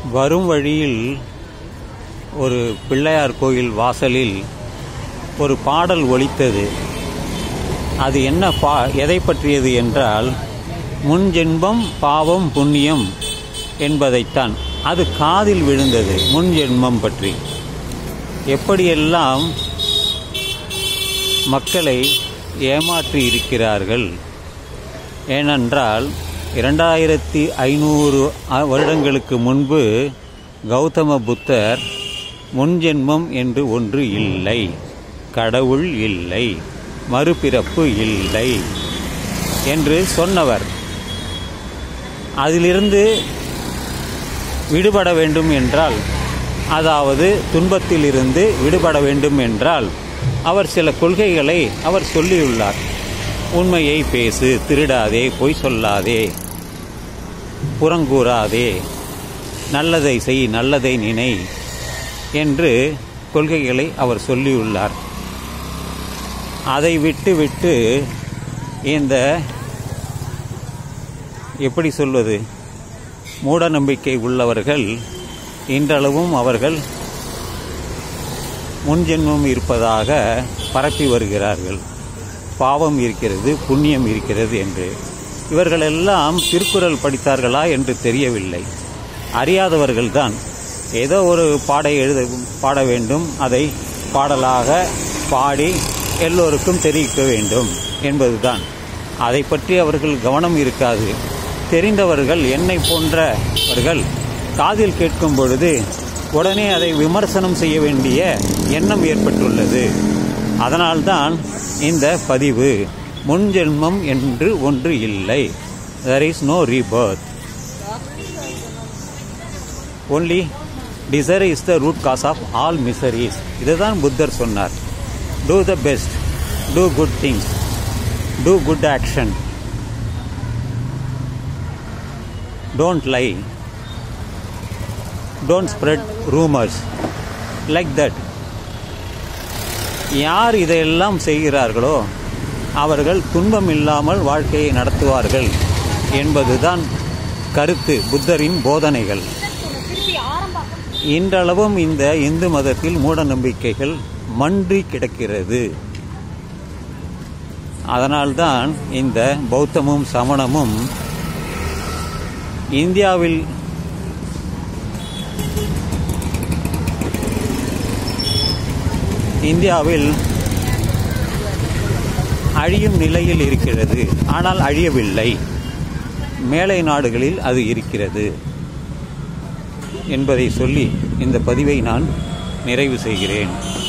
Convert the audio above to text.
வரும் வழியில் ஒரு பிள்ளையார் கோயில் வாசலில் ஒரு பாடல் ஒலித்தது. அது என்ன எதை பற்றியது என்றால், முன்ஜென்மம் பாவம் புண்ணியம் என்பதைத்தான். அது காதில் விழுந்தது. முன்ஜென்மம் பற்றி எப்படியெல்லாம் மக்களை ஏமாற்றி இருக்கிறார்கள். ஏனென்றால் 2500 வருடங்களுக்கு முன்பு கௌதம புத்தர் முன்ஜென்மம் என்று ஒன்று இல்லை, கடவுள் இல்லை, மறுபிறப்பு இல்லை என்று சொன்னவர். அதிலிருந்து விடுபட வேண்டும் என்றால், அதாவது துன்பத்திலிருந்து விடுபட வேண்டும் என்றால், அவர் சில கொள்கைகளை அவர் சொல்லியுள்ளார். உண்மையை பேசு, திருடாதே, பொய் சொல்லாதே, புறங்கூறாதே, நல்லதை செய், நல்லதை நினை என்று கொள்கைகளை அவர் சொல்லியுள்ளார். அதை விட்டு இந்த எப்படி சொல்வது, மூட நம்பிக்கை உள்ளவர்கள் இன்றளவும் அவர்கள் முன்ஜென்மம் இருப்பதாக பரப்பி வருகிறார்கள். பாவம் இருக்கிறது, புண்ணியம் இருக்கிறது என்று. இவர்களெல்லாம் திருக்குறள் படித்தார்களா என்று தெரியவில்லை. அறியாதவர்கள்தான். ஏதோ ஒரு பாட வேண்டும், அதை பாடலாக பாடி எல்லோருக்கும் தெரிவிக்க வேண்டும் என்பதுதான். அதை பற்றி அவர்கள் கவனம் இருக்காது. தெரிந்தவர்கள், என்னை போன்றவர்கள் காதில் கேட்கும் பொழுது உடனே அதை விமர்சனம் செய்ய வேண்டிய எண்ணம் ஏற்பட்டுள்ளது. அதனால்தான் இந்த பதிவு. முன்ஜென்மம் என்று ஒன்று இல்லை. There is no rebirth. Only desire is the root cause of all miseries. இதுதான் புத்தர் சொன்னார். Do the best. Do good things. Do good action. Don't lie. Don't spread rumors. Like that. யார் இதையெல்லாம் செய்கிறார்களோ அவர்கள் துன்பம் இல்லாமல் வாழ்க்கையை நடத்துவார்கள் என்பதுதான் கருத்து, புத்தரின் போதனைகள். இன்றளவும் இந்த இந்து மதத்தில் மூட நம்பிக்கைகள் மன்றி கிடக்கிறது. அதனால்தான் இந்த பௌத்தமும் சமணமும் இந்தியாவில் அழியும் நிலையில் இருக்கிறது. ஆனால் அழியவில்லை. மேலை நாடுகளில் அது இருக்கிறது என்பதை சொல்லி இந்த பதிவை நான் நிறைவு செய்கிறேன்.